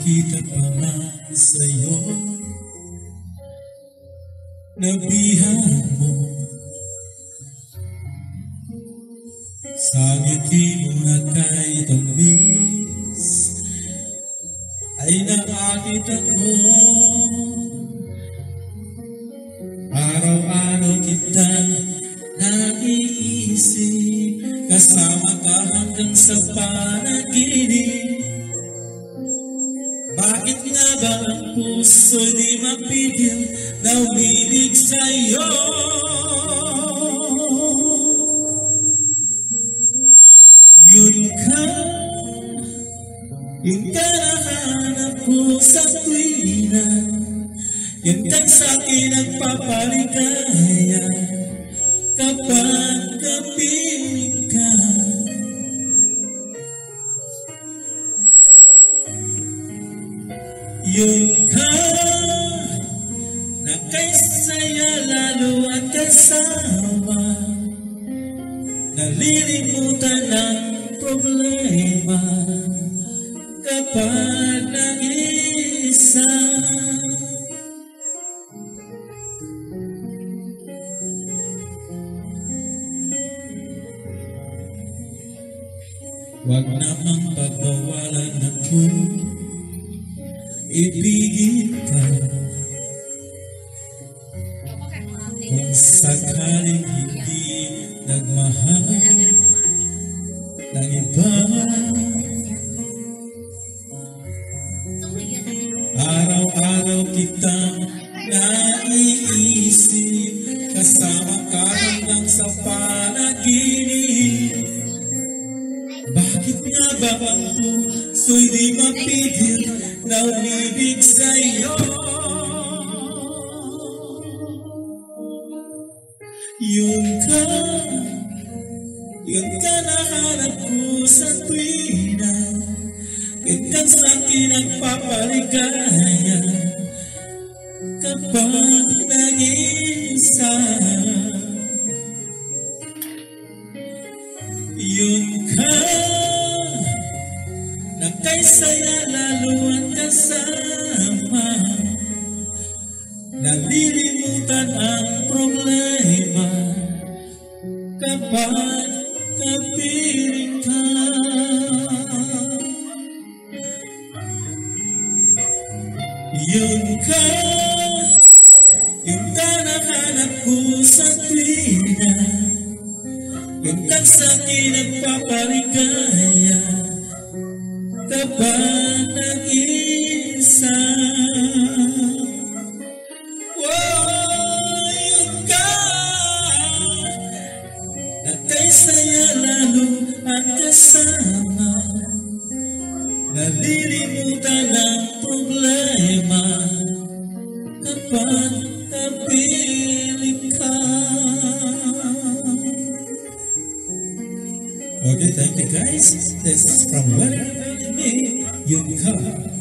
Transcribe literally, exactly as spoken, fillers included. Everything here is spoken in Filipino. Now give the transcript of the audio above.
Nakita pa nga sa'yo, nabihan mo. Sa ngiti mo na kay tamis ay naakit ako. Araw-araw kitang naiisip, kasama ka hanggang sa panaginip. Bakit nga ba ang puso di mapigil na umilig sa'yo? Yun ka, yung kanahanap ko sa tuwina, yun kang sa'kin nagpapaligaya kapag kapiling ka. Yun ka, na kay saya lalo at kasama, nalilimutan ang problema kapag nag-isa. Huwag namang pagbawalan ako, ibigin ka. Kung sakaling hindi nagmahal ng iba, araw-araw kitang naiisip, kasama ka hanggang sa panaginip. Bakit nga ba ang puso'y di mapigil na umibig sa'yo? Yun ka, yun ka nahanap ko sa tuwina, yun kang sa'kin nagpapaligaya kapag nag-isa. Yun ka, na kay saya lalo at kasama, nalilimutan ang problema kapag kapiling ka. Yun ka, yung kanahanap ko sa tuwina, yung kang sa'kin nagpapaligaya kapag nag-isa. Oh, yun ka, na kay saya lalo at kasama, nalilimutan ang problema kapag kapiling ka. Okay, thank you guys. This is from Weather Valley, Yun Ka.